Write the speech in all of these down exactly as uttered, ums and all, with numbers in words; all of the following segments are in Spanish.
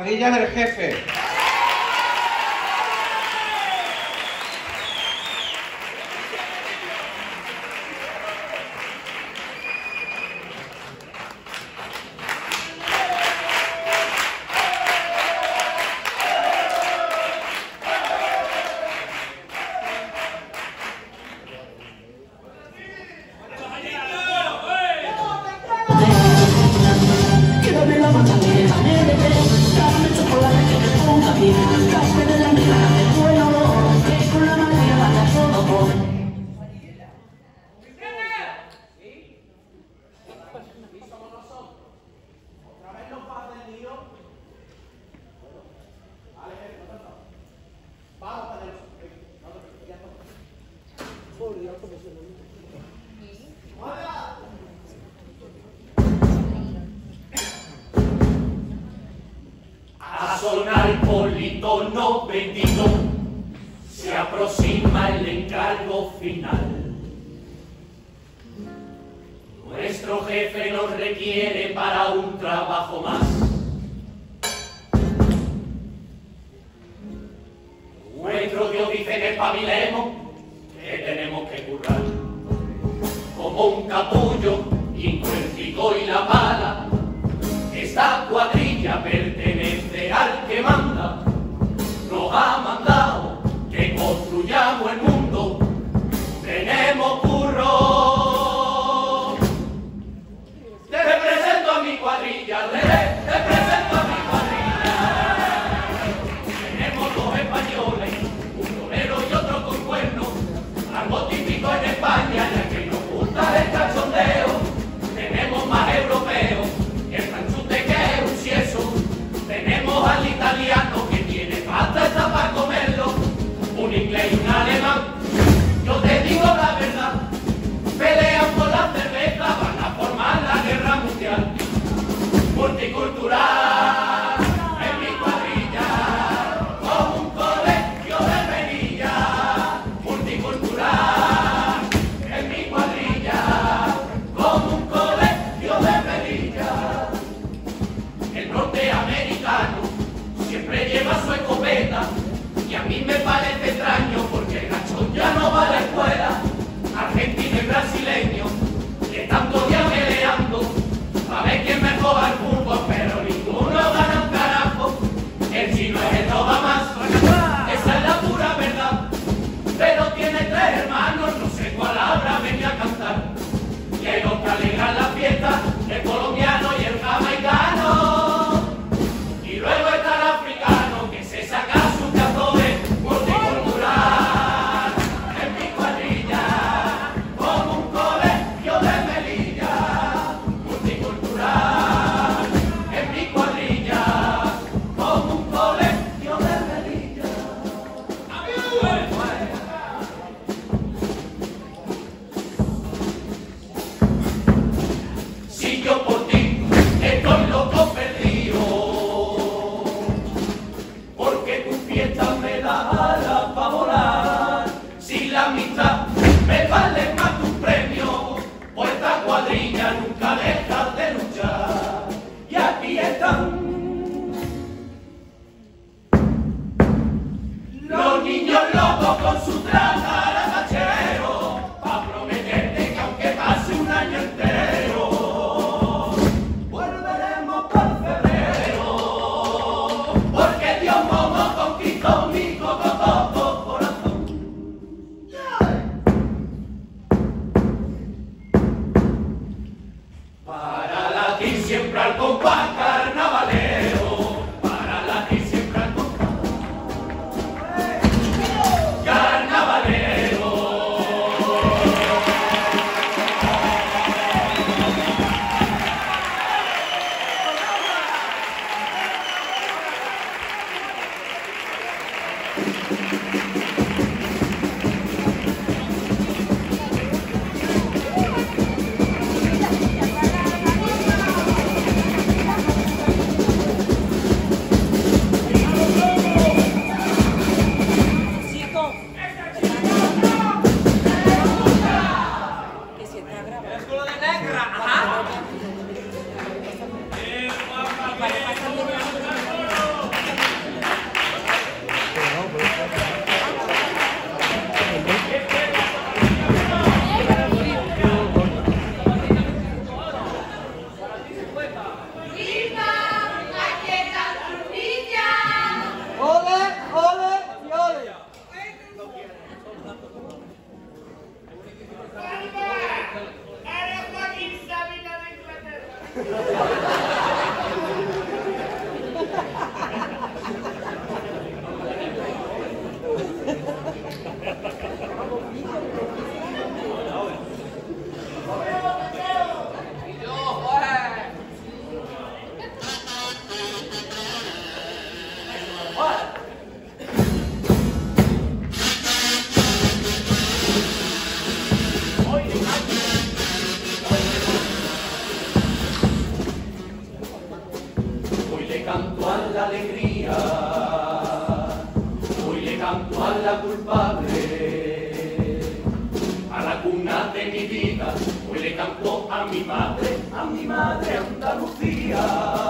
Guilla del jefe. A sonar el politono bendito, se aproxima el encargo final. Nuestro jefe nos requiere para un trabajo más. Nuestro Dios dice que espabilemos, que tenemos que currar. Como un capullo, hinco el pico y la pala. Esta cuadrilla pertenece al que manda. Nos ha mandado que construyamos el mundo. Tenemos curro. Te presento a mi cuadrilla, Rere, te presento a mi cuadrilla. Tenemos dos españoles, un torero y otro con cuernos. Algo típico en España, ya que nos gusta el cachondeo. Tenemos más europeos. Tenemos al italiano que tiene pasta esta para comerlo, un inglés y un alemán. Yo te digo la verdad, pelean por la cerveza, van a formar la guerra mundial. Multicultural en mi cuadrilla, como un colegio de Melilla. Multicultural en mi cuadrilla, como un colegio de Melilla. El norteamericano siempre lleva su escopeta y a mí me parece extraño porque el gachón ya no va a la escuela. Argentino y brasileño que están todo el día peleando a ver quién mejor al fútbol, pero ninguno gana un carajo. El chino es el no va más, esa es la pura verdad, pero tiene tres hermanos, no sé cuál habrá venido a cantar. Y hay los que alegran la fiesta, el colombiano y el jamaicano. Luego está el africano que se saca sus cazores. Multicultural en mi cuadrilla, como un colegio de Melilla. Multicultural en mi cuadrilla, como un colegio de Melilla. Si yo por ti estoy loco perdido, me da alas para volar. Si la mitad me vale más que un premio, pues esta cuadrilla nunca deja de luchar. Y aquí están los niños locos con su tratarachero, pa' prometerte que aunque pase un año entero, volveremos por febrero, porque Dios momo conquistó mi cocotoco corazón. Para latir siempre al compás carnavalero, para latir siempre al compás carnavalero. a mi madre, a mi madre Andalucía,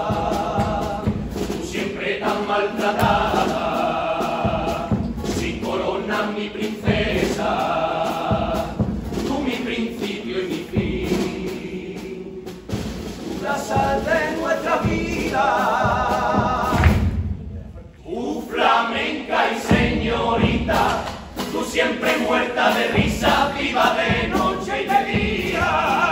tú siempre tan maltratada, sin corona mi princesa, tú mi principio y mi fin, tú la sal de nuestra vida, tú flamenca y señorita, tú siempre muerta de risa, viva de noche y de día,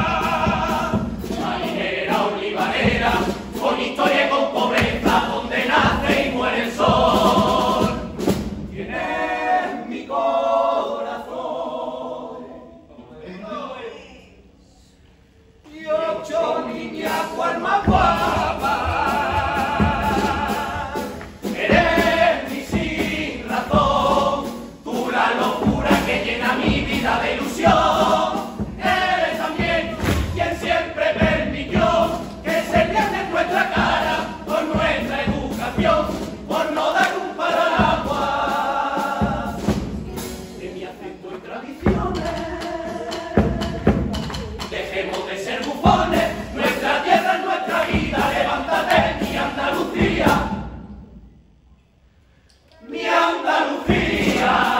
marinera, olivarera, con historia y con pobreza, donde nace y muere el sol. Tienes mi corazón y ocho niñas cual más guapas. Eres mi sin razón, tú la locura que llena mi vida de ilusión. Eres también quien siempre permitió que se viese en nuestra cara por nuestra educación, por no dar un palo al agua de mi acento y tradiciones. Dejemos de ser bufones, nuestra tierra es nuestra vida. Levántate, mi Andalucía, mi Andalucía.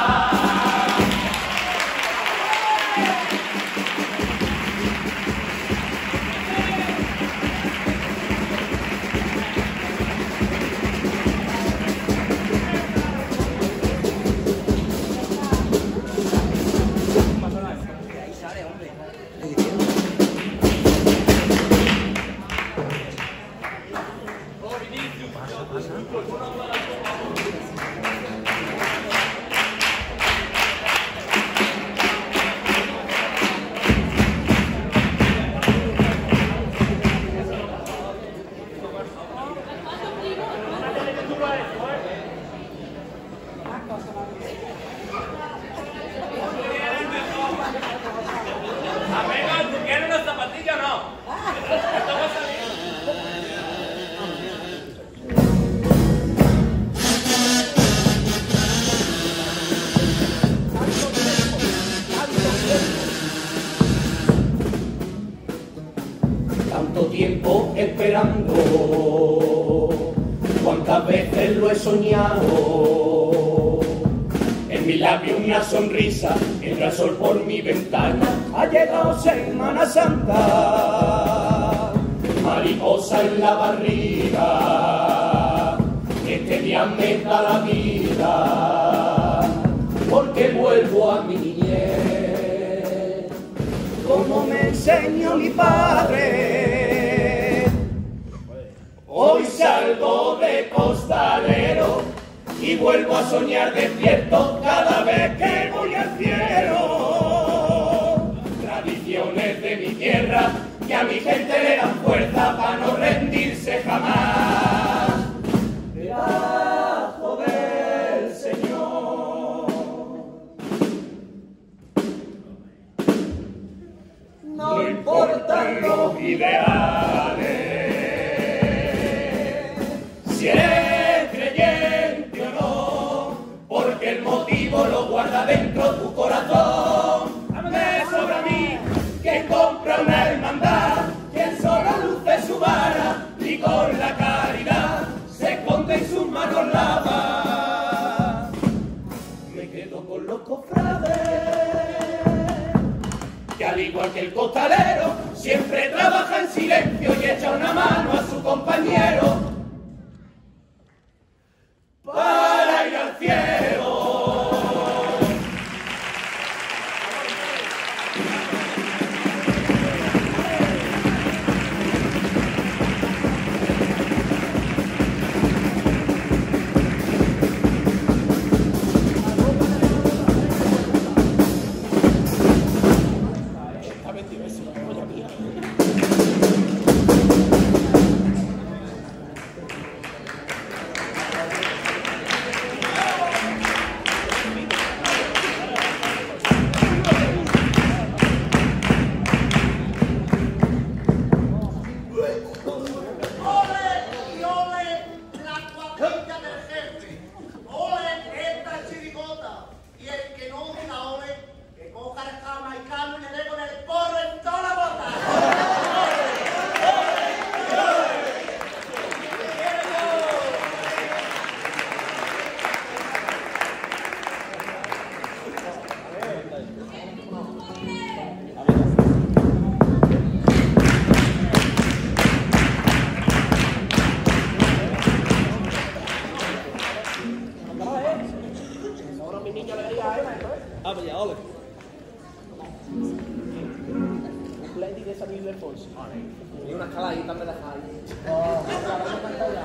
Tanto tiempo esperando, cuántas veces lo he soñado. En mi labio una sonrisa, entra el sol por mi ventana. Ha llegado Semana Santa, mariposa en la barriga. Este día me da la vida, porque vuelvo a mi niñez, como me enseñó mi padre. Hoy salgo de costalero y vuelvo a soñar despierto cada vez que voy al cielo. Tradiciones de mi tierra que a mi gente le dan fuerza para no rendirse jamás. Debajo del Señor no importan los ideales, si eres creyente o no, porque el motivo lo guarda dentro tu corazón. Me sobra a mí que compra una hermandad, quien solo luce su vara y con la caridad se esconde en sus manos lava. Me quedo con los cofrades, que al igual que el costalero siempre trabaja en silencio y echa una mano a su compañero para ir al cielo. pantalla, ole. Lady de San Ildefonso. Y una escaladita me dejáis. Oh, claro, una pantalla.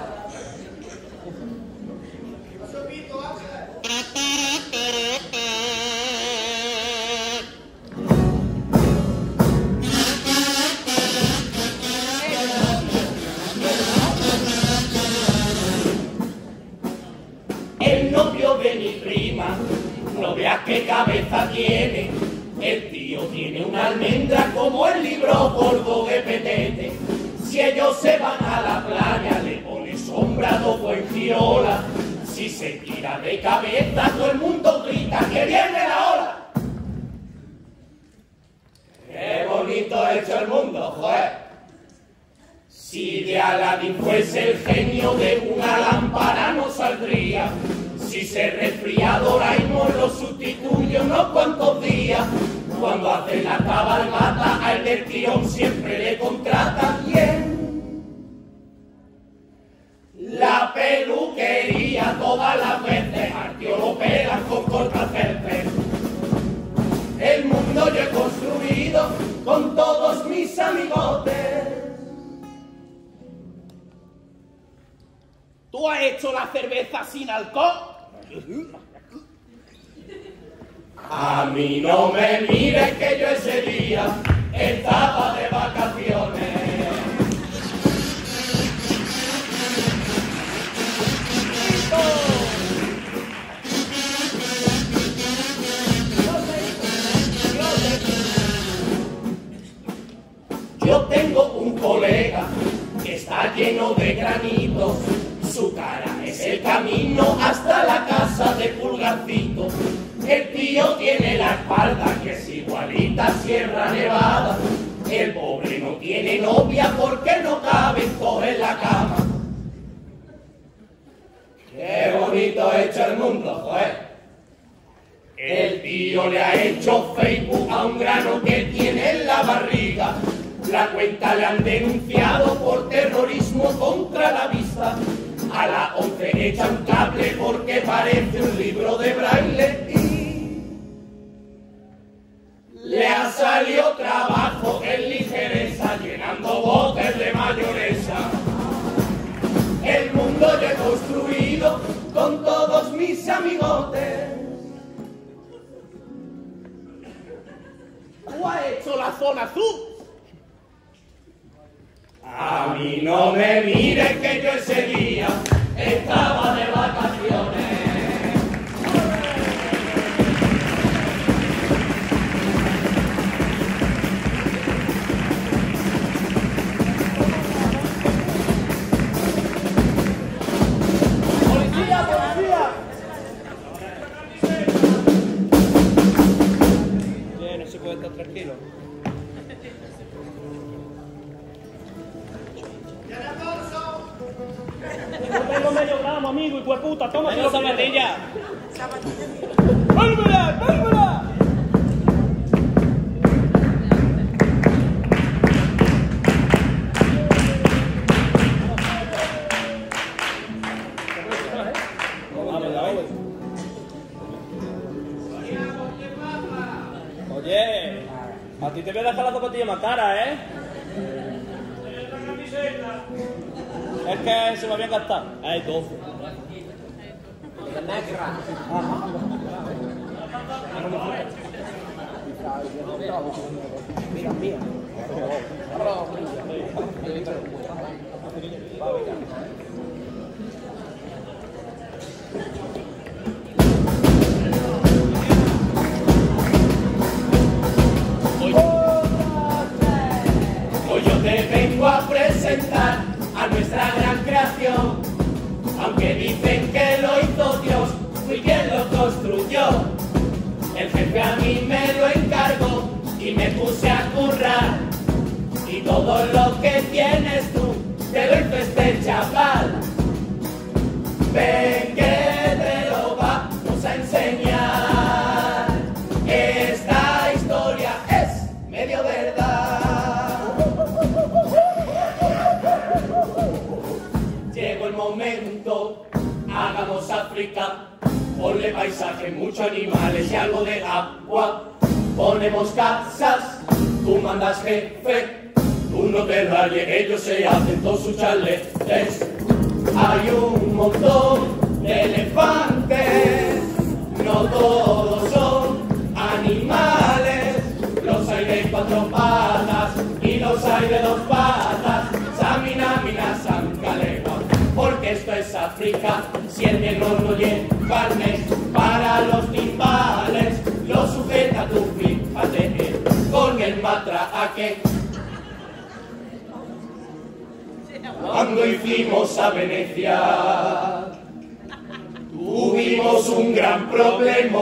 El novio de mi prima, no veas qué cabeza tiene. El tío tiene una almendra como el libro gordo de Petete. Si ellos se van a la playa, le pone sombra todo en Girola. Si se tira de cabeza, todo el mundo grita que viene la ola. Qué bonito ha hecho el mundo, joder. Si de Aladín fuese el genio de una lámpara no saldría. Si se resfría Doraemon lo sustituye unos cuantos días. Cuando hace la cabalgata al del tirón siempre le contrata bien. La peluquería todas las veces al tío lo pegan con cortacerces. El mundo yo he construido con todos mis amigotes. ¿Tú has hecho la cerveza sin alcohol? A mí no me mires que yo ese día estaba de vacaciones. Yo tengo un colega que está lleno de granitos. Su cara es el camino hasta la casa de Pulgarcito. El tío tiene la espalda que es igualita a Sierra Nevada. El pobre no tiene novia porque no caben todos en la cama. Qué bonito ha hecho el mundo, joder. El tío le ha hecho Facebook a un grano que tiene en la barriga. La cuenta le han denunciado por terrorismo contra la vista. A las once echan cable porque parece un libro de braille y le ha salido trabajo en ligereza llenando botes de mayonesa. El mundo yo he construido con todos mis amigotes. ¿Tú has hecho la zona azul? A mí no me mires que yo ese día estaba de vacaciones. ¡Policía, policía! Bien, no se puede estar tranquilo. Yo tengo medio gramo, amigo, y puta, toma la zapatilla. ¡Válvela, válvela! Oye, a ti te voy a dejar la zapatilla más cara, ¿eh? Es que se me había gastado. Hay doce. Negra. Mira, mía. Hoy yo te vengo a presentar a nuestra gran creación. Aunque dicen que lo hizo Dios, fui quien lo construyó. El jefe a mí me lo encargó y me puse a currar. Y todo lo que tienes tú, te lo hizo este chaval. Ven que te lo vamos a enseñar. Esta historia es medio verdad. Llegó el momento, hagamos África. ponle paisaje, muchos animales y algo de agua. Ponemos casas, tú mandas jefe, tú no te rayes, ellos se hacen todos sus chaletes. Hay un montón de elefantes, no todos son animales. Los hay de cuatro patas y los hay de dos patas. Samina, mina, sancaleva, porque esto es África. Si el negro no lleva arnés para los timbales, lo sujeta tu fíjate con el matraque. Cuando hicimos a Venecia, tuvimos un gran problema.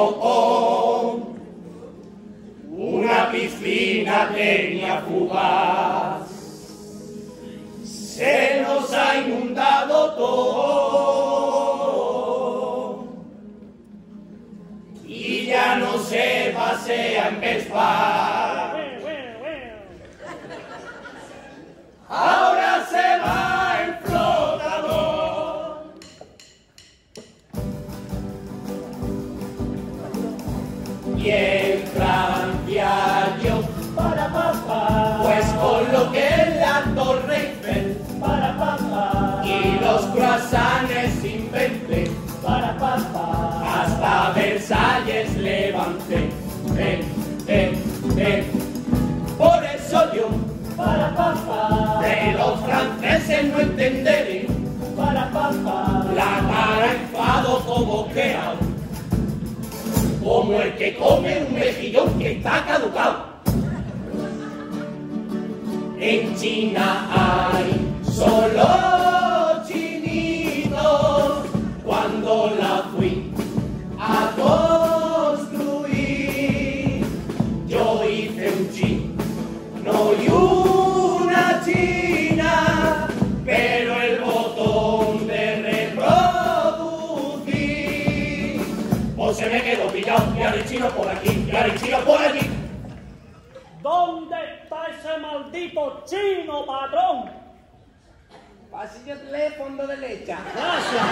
Una piscina tenía fugaz, se nos ha inundado todo y ya no se pasea en Vespa. Ahora se va el flotador. Y en Francia yo, para papá, pues con lo que es la Torre Eiffel, para papá, y los croissants inventé, para papá, hasta Versalles levanté, ven, ven, ven. Por eso yo, para papá, de los franceses no entenderé, para papá, la cara enfado como que como el que come un mejillón que está caducado. En China hay solo chinitos. Cuando la fui a construir, yo hice un chino y una china, pero el botón de reproducir pues se me quedó pillado. Y ahora el chino por aquí, y ahora el chino por allí. ¿Dónde está ese maldito chino, patrón? Pasillo de fondo derecha. Gracias.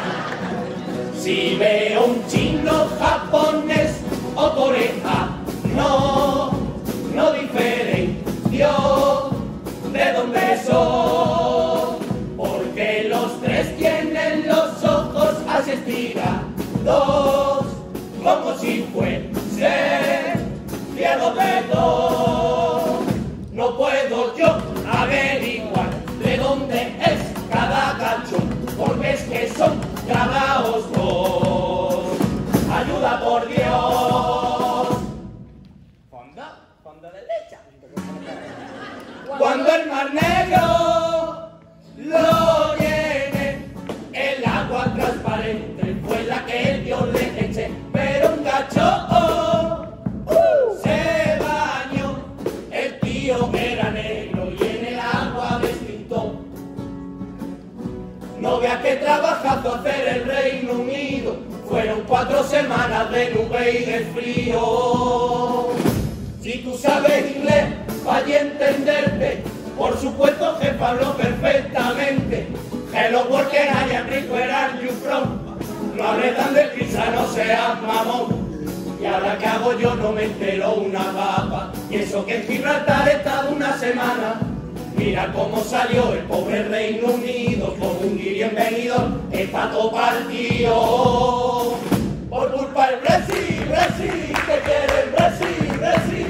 Si veo un chino, japonés o coreano, no diferencio de dónde son, porque los tres tienen los ojos así estirados, como si fuese ciego pedo. No puedo yo averiguar de dónde es cada cacho, porque es que son grabados dos. Ayuda por Dios. Fondo, fondo derecha. Cuando el mar negro lo llene, el agua transparente fue la que el Dios le eché, pero un gacho uh, se bañó, el tío era negro y en el agua despintó. No vea que trabajazo hacer el Reino Unido, fueron cuatro semanas de nube y de frío. Si tú sabes inglés, vaya a entenderte, por supuesto que hablo perfectamente. Hello working, I am rich, where are you from? No hables tan deprisa, no seas mamón. Y ahora que hago yo no me entero una papa. Y eso que en Gibraltar he estado una semana. Mira cómo salió el pobre Reino Unido, con un bienvenido, está todo partido. Por culpa del Brexit, Brexit, que quiere el Brexit, Brexit.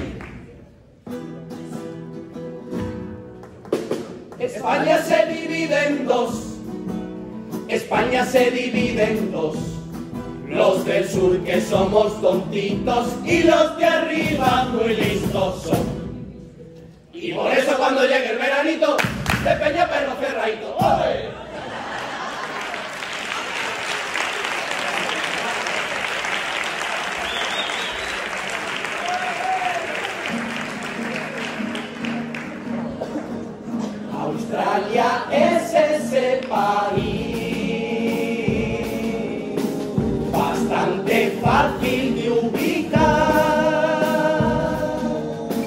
España se divide en dos, España se divide en dos, los del sur que somos tontitos y los de arriba muy listos son. Y por eso cuando llegue el veranito, de Peñaperro cerradito. ¡Oye! Australia es ese país bastante fácil de ubicar.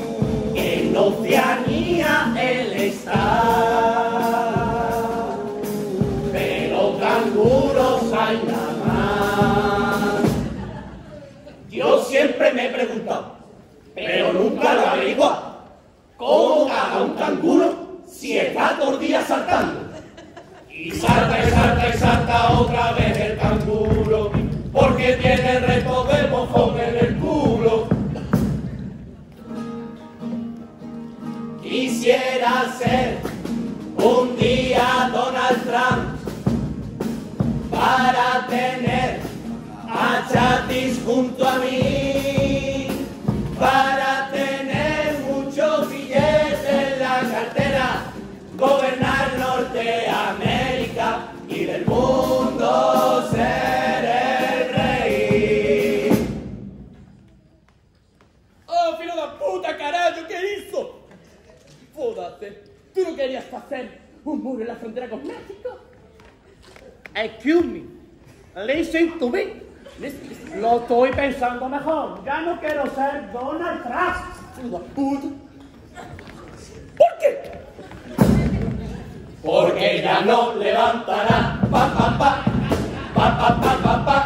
En Oceanía él está me he preguntado, pero nunca lo he averiguado. ¿Cómo caga un canguro si está todo el día saltando? Y salta y salta y salta otra vez el canguro, porque tiene el resto del mojón en el culo. Quisiera ser un día Donald Trump para tener a Chatis junto a mí, para tener muchos billetes en la cartera, gobernar Norteamérica y del mundo ser el rey. ¡Oh, filo de puta, carajo! ¿Qué hizo? Jódate, ¿tú no querías hacer un muro en la frontera con México? Excuse me. Listen to me. Listen. Lo estoy pensando mejor. Ya no quiero ser Donald Trump. ¡Filo de puta! ¿Por qué? Porque ya no levantará pa pa pa pa pa pa pa pa.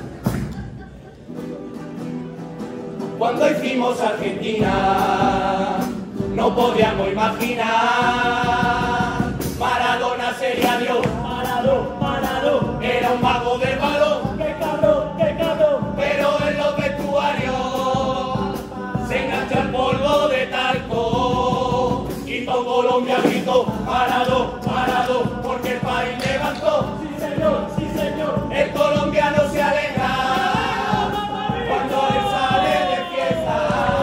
Cuando hicimos Argentina no podíamos imaginar Maradona sería Dios. Parado, parado. Era un mago del balón, ¡Qué cabrón, qué cabrón! pero en los vestuarios se engancha el polvo de talco y todo Colombia gritó parado, parado, porque el país levantó. ¡Sí, señor! ¡Sí, señor! El colombiano se alegra cuando él sale de fiesta.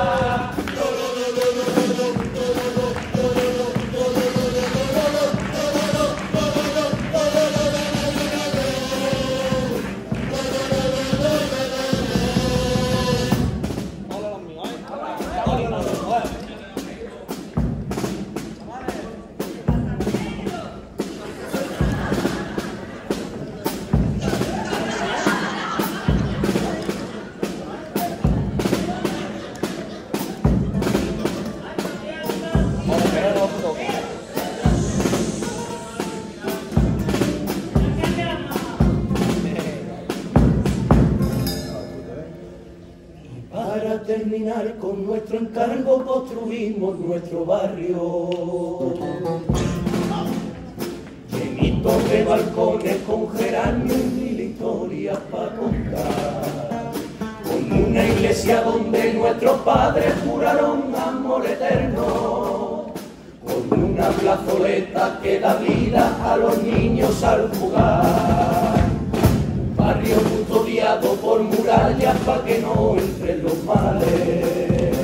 Para terminar con nuestro encargo construimos nuestro barrio, llenito de balcones con geranios y mil historias para contar, con una iglesia donde nuestros padres juraron amor eterno, con una plazoleta que da vida a los niños al jugar. Barrio custodiado por murallas para que no entren los males.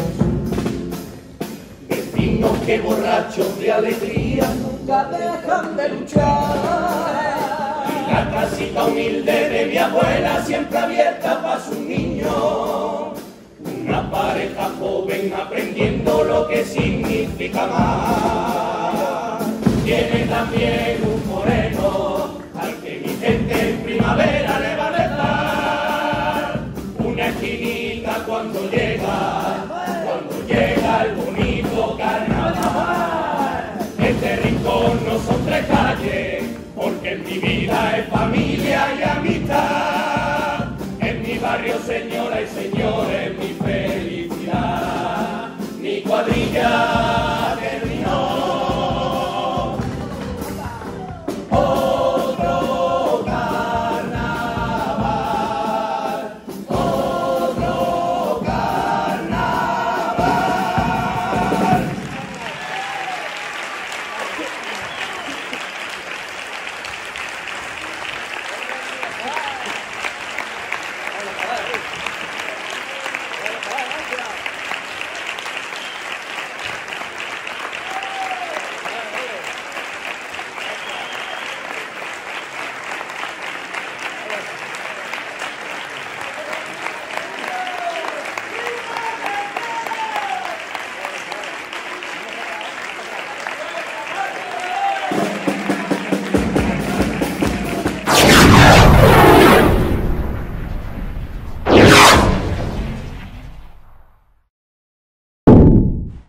Vecinos que borrachos de alegría nunca dejan de luchar. Y la casita humilde de mi abuela siempre abierta para sus niños. Una pareja joven aprendiendo lo que significa amar. Tiene también un moreno al que mi gente en primavera le va a rezar. Una esquinita cuando llega, cuando llega el bonito carnaval. Este rincón no son tres calles, porque en mi vida es familia y amistad. En mi barrio, señora y señores,